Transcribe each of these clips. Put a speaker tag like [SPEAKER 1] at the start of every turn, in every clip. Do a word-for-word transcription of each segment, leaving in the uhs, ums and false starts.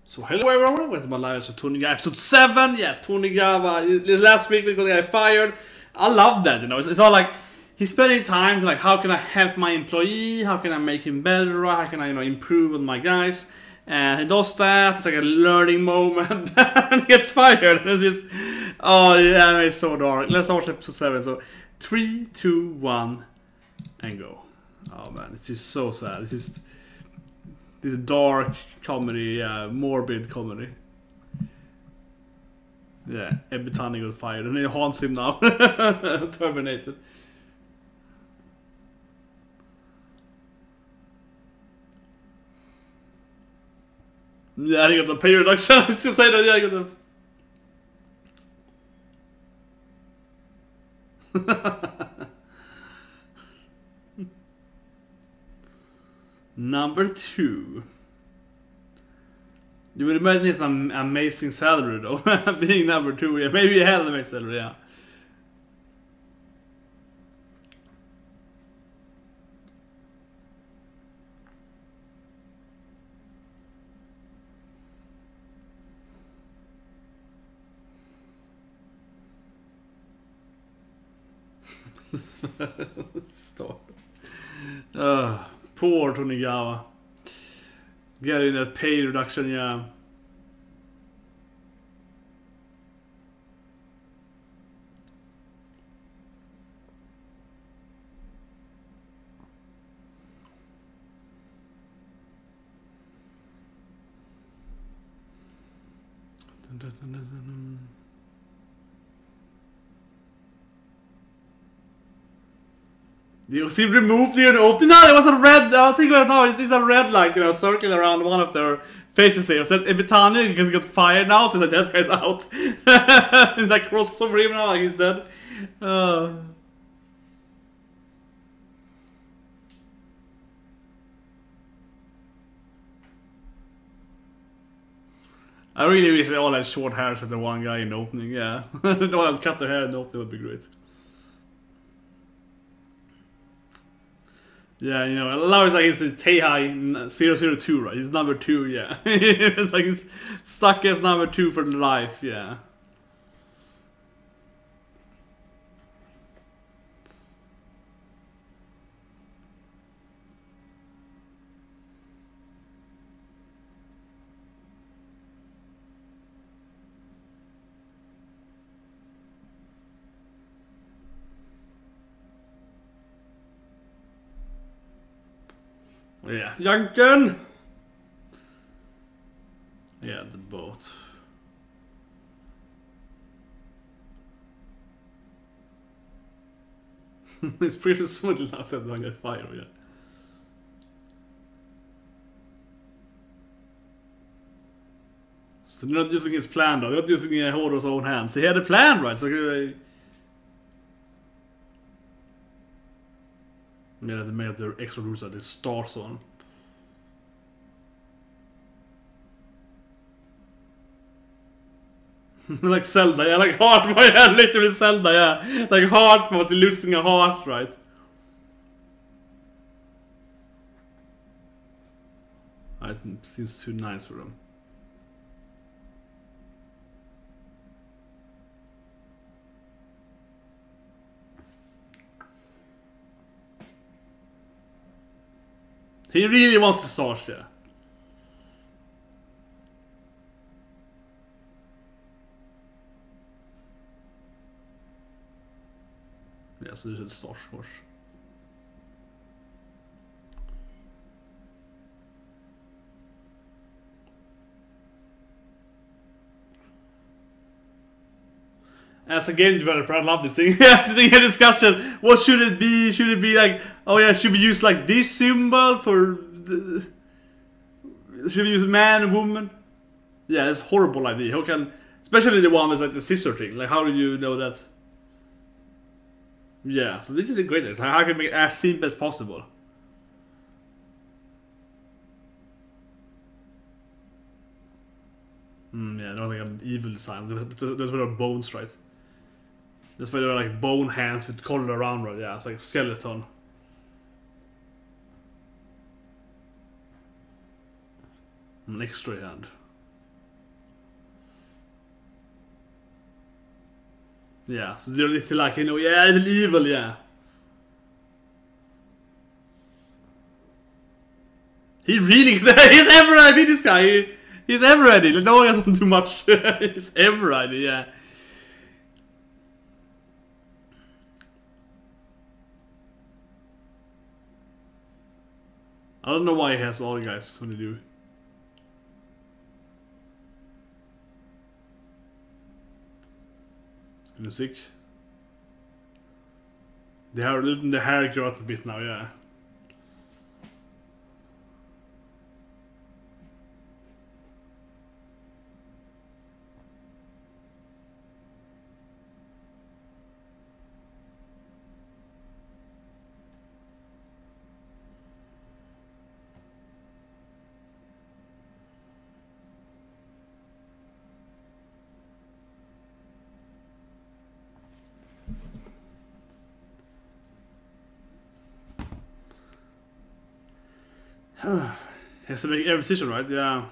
[SPEAKER 1] So hello everyone, welcome to my live to Tonegawa episode seven. Yeah, Tonegawa. Last week we got the guy fired. I love that, you know. It's, it's all like he's spending time to like, how can I help my employee? How can I make him better? How can I, you know, improve with my guys? And he does that. It's like a learning moment, and he gets fired. It's just, oh yeah, it's so dark. Let's watch episode seven. So three, two, one, and go. Oh man, it's just so sad. It's just this dark comedy, yeah, morbid comedy. Yeah, Ebitani got fired and he haunts him now. Terminated. Yeah, he got the pay reduction. I should say that, yeah, I got the... Number two. You would imagine it's an amazing salary though. Being number two, yeah. Maybe he had an amazing salary, yeah. Stop. Uh, poor Tonegawa. Getting that pay reduction, yeah. You see, removed the open. No, it was a red. I think about it now. It's, it's a red, like, you know, circle around one of their faces here. So Ebitani because he got fired now, so that this guy's out. He's like cross over him now, like he's dead. Uh. I really wish they all had short hair except the one guy in the opening. Yeah, they all had cut their hair in the opening would be great. Yeah, you know, now it's like it's the Teihai zero zero two, right? He's number two, yeah. It's like he's stuck as number two for life, yeah. Yeah, Junkin! Yeah, the boat. It's pretty smooth now, said one get fired, yeah. So they're not using his plan though, they're not using uh, Horo's own hands. He had a plan, right? So uh, yeah, they made their extra rules that it starts on. Like Zelda, yeah, like heart, yeah, literally Zelda, yeah. Like heart, but losing a heart, right? It seems too nice for them. He really wants to start there. Yeah, so this should start first. As a game developer, I love this thing. Yeah, the thing in discussion. What should it be? Should it be like, oh yeah, should we use like this symbol for the, should we use man and woman? Yeah, it's a horrible idea. How can, especially the one that's like the scissor thing. Like, how do you know that? Yeah, so this is a great idea. How can we make it as simple as possible? Hmm, yeah, they're like an evil design. Those were bones, right? That's why they're like bone hands with color around, right? Yeah, it's like a skeleton. An extra hand. Yeah, so they're little like, you know, yeah, little evil, yeah. He really, he's ever ready, this guy. He, he's ever ready. Like, no one has too much. He's ever ready, yeah. I don't know why he has all the guys when they do. It's gonna sick. They are letting the hair grow out a bit now, yeah. He has to make every decision, right? Yeah.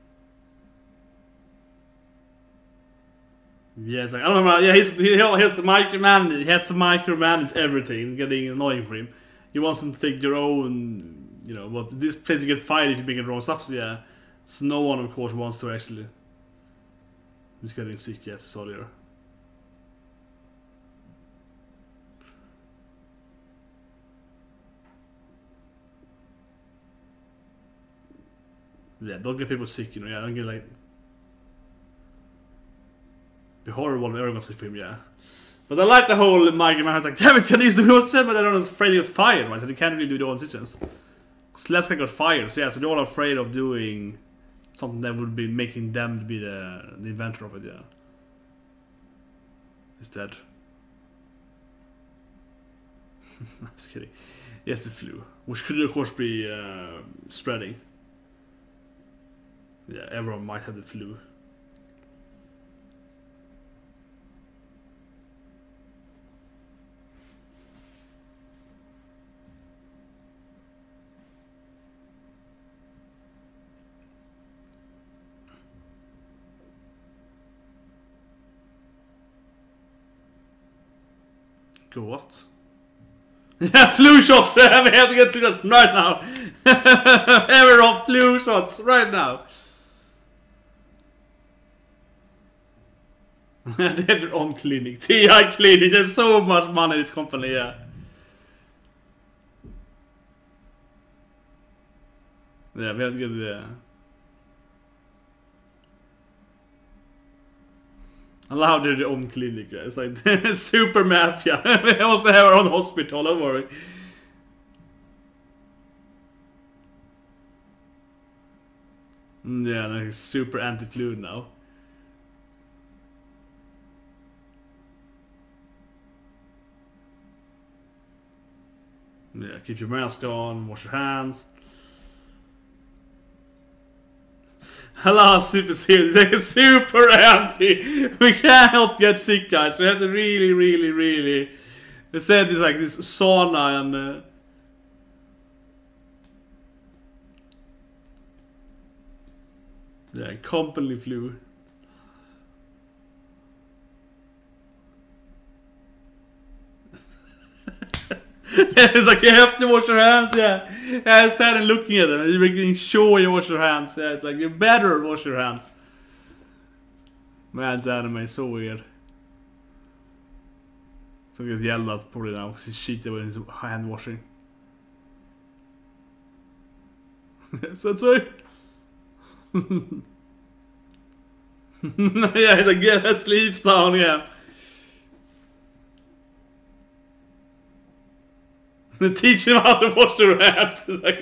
[SPEAKER 1] Yeah, it's like, I don't know, yeah, he's, he has to micromanage, he has to micromanage everything. It's getting annoying for him. He wants them to take your own, you know, but this place you get fired if you make the wrong stuff, so yeah. So no one, of course, wants to actually. He's getting sick, yes, sorry. Yeah, don't get people sick, you know, yeah, don't get like... Be horrible when everyone's sick for him, yeah. But I like the whole Mike man, like, damn it, can I use the wheel set? But they're not afraid to get fired, right? So they can't really do their own decisions. Because last guy got fired, so yeah, so they're all afraid of doing something that would be making them be the, the inventor of it, yeah. He's dead. I'm just kidding. Yes, the flu. Which could of course be uh, spreading. Yeah, everyone might have the flu. Go what? Yeah, flu shots! We have to get to that right now! Everyone, flu shots right now! They have their own clinic. T I clinic, there's so much money in this company, yeah. Yeah, we have to get the... I love their own clinic, yeah. It's like super mafia. We also have our own hospital, don't worry. Yeah, like super anti-flu now. Yeah, keep your mask on, wash your hands. Hello, super serious. Like super anti. We cannot get sick, guys. We have to really, really, really. We said this like this sauna and. Uh, yeah, company flu. It's like you have to wash your hands, yeah. Yeah, I started looking at them and you're making sure you wash your hands. Yeah, it's like you better wash your hands. Man's anime is so weird. So he gets yelled at probably now because he's cheated with his hand washing. Sensei! Yeah, he's like, get his sleeves down, yeah. They teach him how to wash their hands. Like,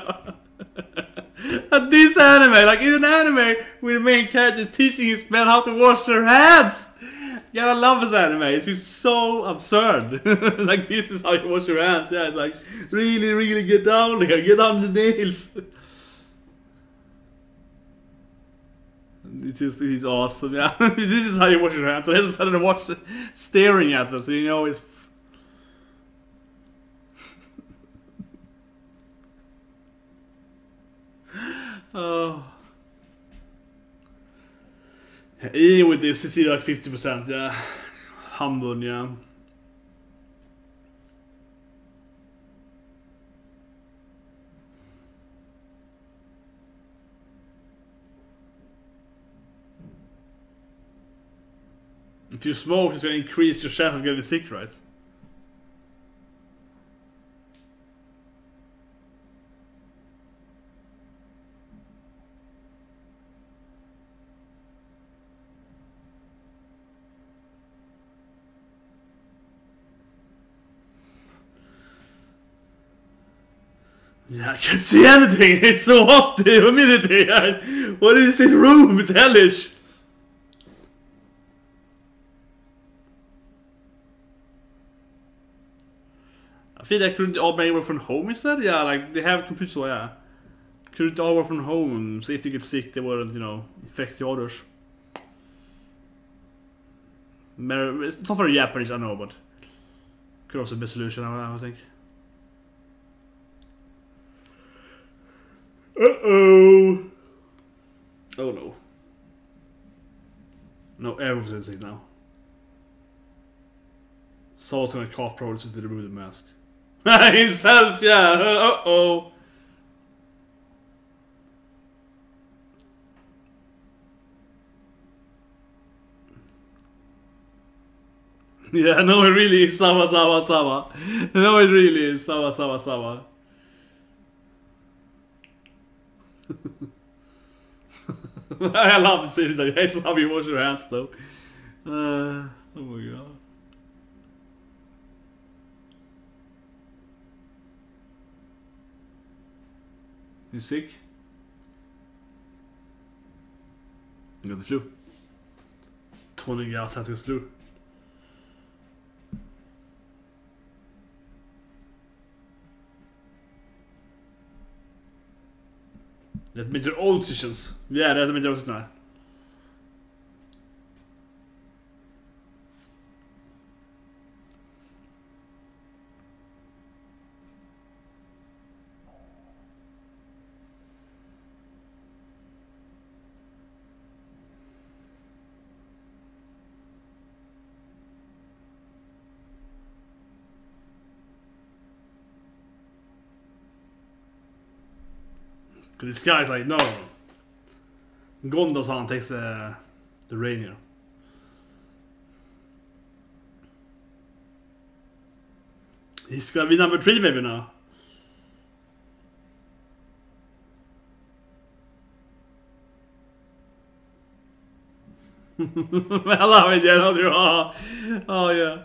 [SPEAKER 1] and this anime, like in an anime with the main character teaching his men how to wash their hands. You gotta love this anime. It's just so absurd. Like, this is how you wash your hands. Yeah, it's like, really, really get down here. Get down the nails. It's just, he's awesome. Yeah, this is how you wash your hands. So he has to watch staring at them, so you know it's. Oh. Even with this, you see like fifty percent, yeah. Humble, yeah. If you smoke, it's gonna increase your chance of getting sick, right? Yeah, I can't see anything. It's so hot, the humidity. I, what is this room? It's hellish. I feel like couldn't all make work from home instead. Yeah, like they have computers, so yeah. Couldn't all work from home. So if they get sick, they wouldn't, you know, infect the others. It's not very Japanese, I know, but could also be a solution, I think. Uh-oh. Oh no. No, everyone's in now. Saul's gonna cough probably to remove the mask. Himself, yeah. Uh-oh. Yeah, no, it really is Sawa, Sawa, Sawa. No, it really is Sawa, Sawa, Sawa. I love the series. Like, that's how you wash your hands, though. Uh, oh my god. You sick? You got the flu. Tonegawa has got flu. That means you're old decisions. Yeah, that means you're now. Cause this guy's like, no. Gondo-san takes the the rain here. He's gonna be number three maybe now. I love it, yeah, oh, oh yeah.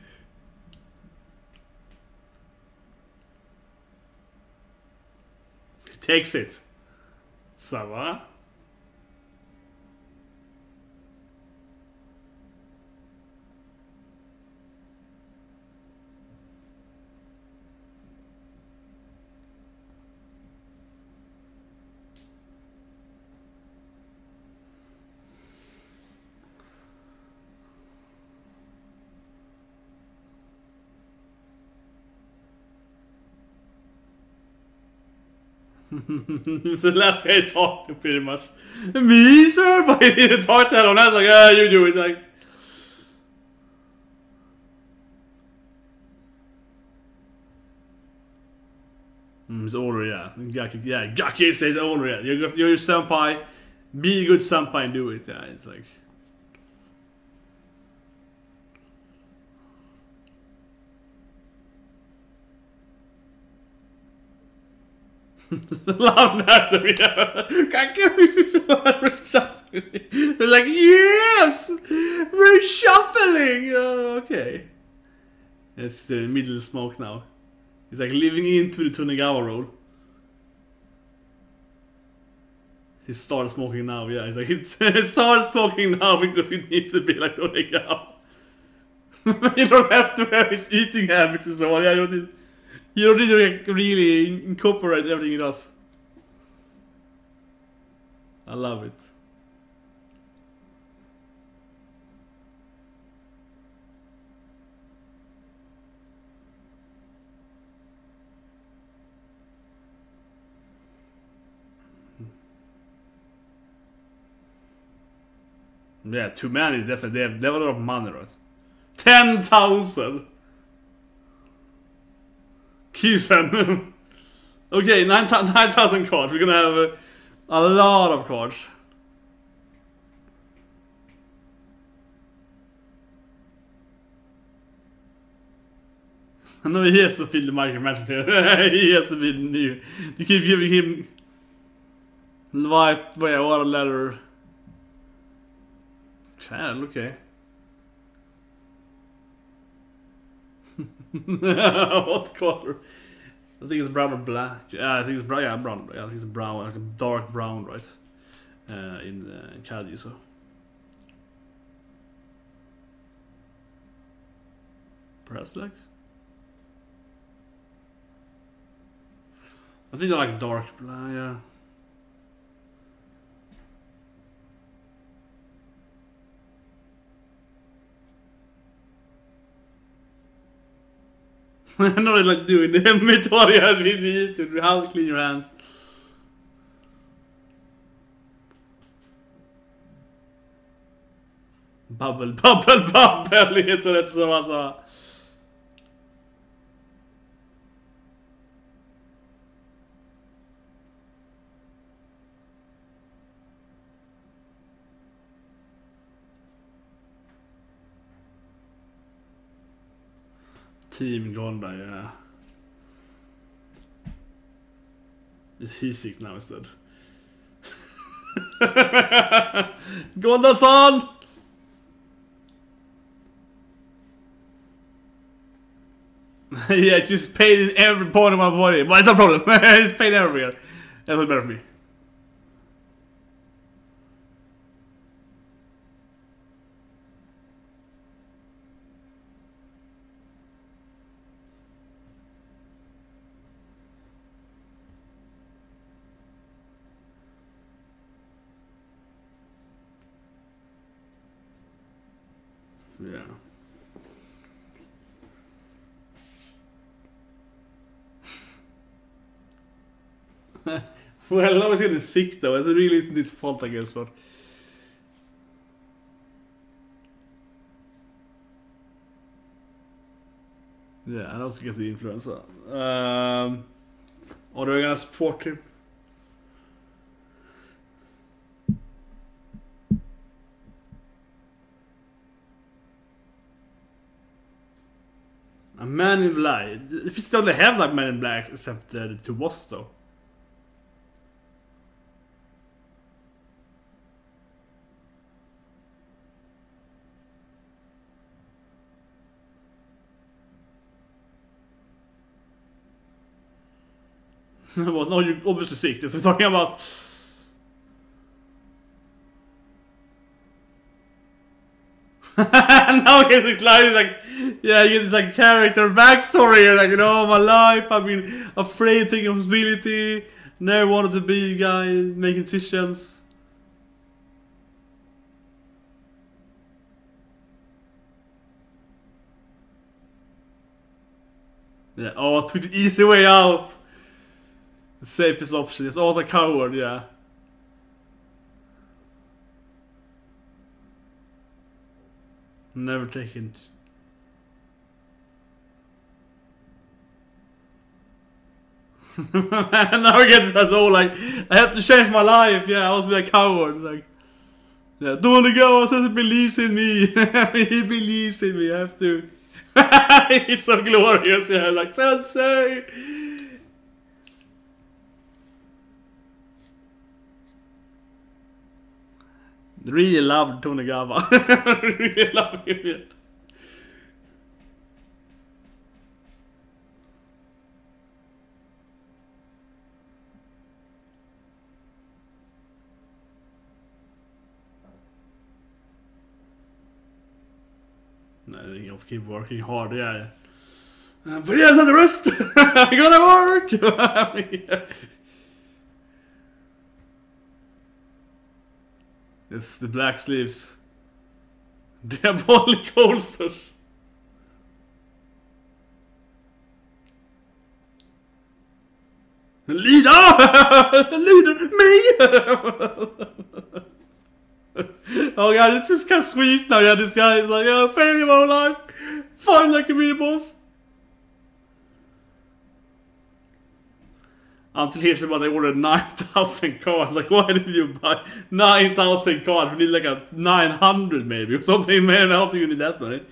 [SPEAKER 1] Takes it. Sawa. He's the last guy talking pretty much. Me, sir? But he didn't talk to him. I was like, ah, you do it. Like, mm, it's older, yeah. Gaki, yeah, Gaki says older, yeah. You're, you're your senpai. Be a good senpai and do it. Yeah, it's like. Love that to be They're like, yes! Reshuffling! Uh, okay. It's the middle smoke now. He's like living into the Tonegawa role. He started smoking now, yeah. He's like, he started smoking now because he needs to be like Tonegawa. You don't have to have his eating habits and so on. Yeah, you don't need, you don't need to like, really incorporate everything he does. I love it. Yeah, too many definitely. They have, they have a lot of money, right? ten thousand. Q-sen. Okay, nine thousand cards. We're gonna have a, a lot of cards. I know he has to feel the micromanagement here. He has to be new. You keep giving him white, water letter. Channel, okay. What color? I think it's brown or black. Yeah, I think it's brown. Yeah, brown. Yeah, I think it's brown, like a dark brown, right? Uh, in uh, in Caddy, so. Perhaps black. I think they're like dark black. Yeah. I know they like doing the tutorials with YouTube, how to clean your hands. Bubble, bubble, bubble heter det så massa. Team Gonda, yeah. Is he sick now instead? Gonda-san! Yeah, just pain in every part of my body. But it's no problem. It's pain everywhere. That's what's better for me. Yeah. Well, I was getting sick though. It's really isn't his fault, I guess, but yeah, and also get the influenza. Um, or are we gonna support him? A Man in Black. If you still only have like Men in Blacks except uh, the two bosses though. Well, no, you're obviously sick. That's what we're talking about. Now I get this line, like, yeah, you get this like character backstory here, like, you know, my life, I've been afraid, taking responsibility, never wanted to be a guy making decisions. Yeah, oh, I took the easy way out. The safest option is always a coward, yeah. Never taken. Now I get that all like I have to change my life. Yeah, I was a coward. Like, yeah, Tonegawa says he believes in me. He believes in me. I have to. He's so glorious. Yeah, like Sensei. Really love Tonegawa. Really love him. Yeah. No, you have to keep working hard, yeah. yeah. Uh, but yeah, not the rest. I gotta work. I mean, yeah. It's the black sleeves. Diabolic holsters. Leader! Leader! Me! Oh god, it's just kind of sweet now. Yeah, this guy is like, oh, failure of my life. Fight like a mini boss. Until here's about they ordered nine thousand cards. Like, why did you buy nine thousand cards? We need like a nine hundred maybe or something, man. I don't think you need that many.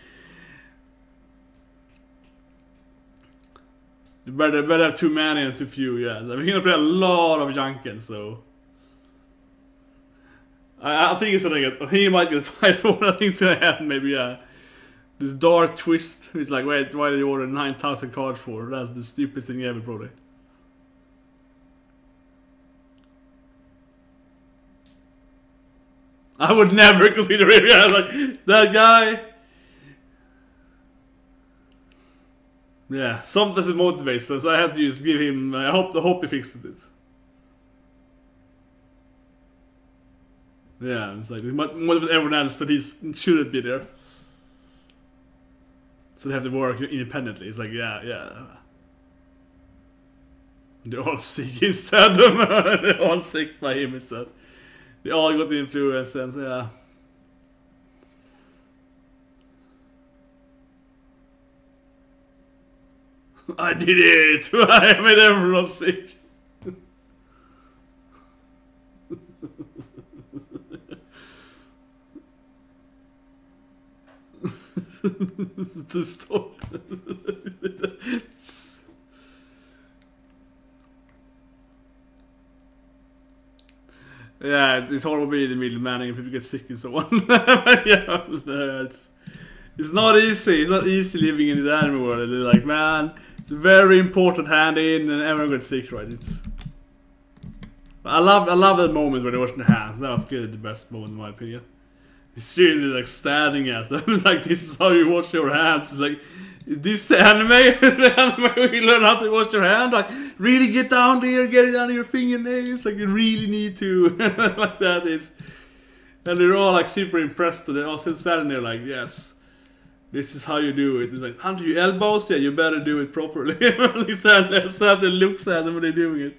[SPEAKER 1] You better, better have too many and too few, yeah. We're gonna play a lot of Junkin, so. I, I think it's gonna get. I think he might get fight for what I think it's gonna happen, maybe, yeah. This dark twist. He's like, wait, why did you order nine thousand cards for? That's the stupidest thing ever, probably. I would never consider him, yeah, like, that guy. Yeah, something that motivates us, so I have to just give him, I hope, I hope he fixes it. Yeah, it's like, it motivates everyone else that he shouldn't be there. So they have to work independently, it's like, yeah, yeah. They're all sick instead, they're all sick by him instead. They all got the influence and yeah. I did it! I made everyone sick. The story. Yeah, it's horrible being the middleman and people get sick and so on. Yeah, it's, it's not easy. It's not easy living in this anime world. They're like, man, it's a very important hand in and everyone gets sick, right? It's. I love, I love that moment when they wash their hands. That was clearly the best moment in my opinion. It's really like standing at them. It's like, this is how you wash your hands. It's like, is this the anime? The anime where you learn how to wash your hand? Like, really get down there, get it under your fingernails. Like, you really need to. Like that is. And they're all like super impressed. They're all still standing there like, yes, this is how you do it. It's like, under your elbows? Yeah, you better do it properly. He stands there, stands and looks at them when they're doing it.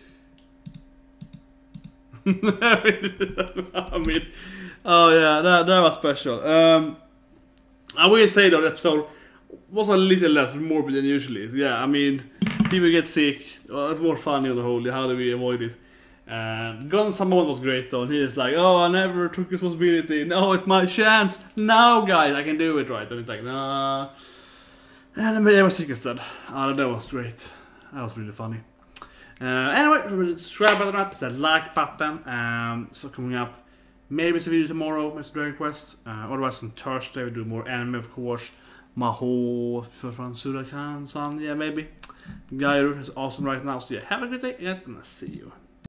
[SPEAKER 1] I mean, oh yeah, that, that was special. Um, I will say though, the episode was a little less morbid than usually. Yeah, I mean, people get sick. Well, it's more funny on the whole. How do we avoid it? And Guns Samon was great though. And he's like, oh, I never took responsibility. No, it's my chance. Now, guys, I can do it right. And it's like, nah. And I made everyone sick instead. Oh, that was great. That was really funny. Uh, anyway, subscribe button up, that like button. Um, so coming up, maybe it's a video tomorrow, maybe it's a Dragon Quest. Uh, otherwise on Thursday we do more anime, of course. Maho from Chuukan, yeah, maybe. Gairu is awesome right now. So yeah, have a good day, and I'm gonna see you.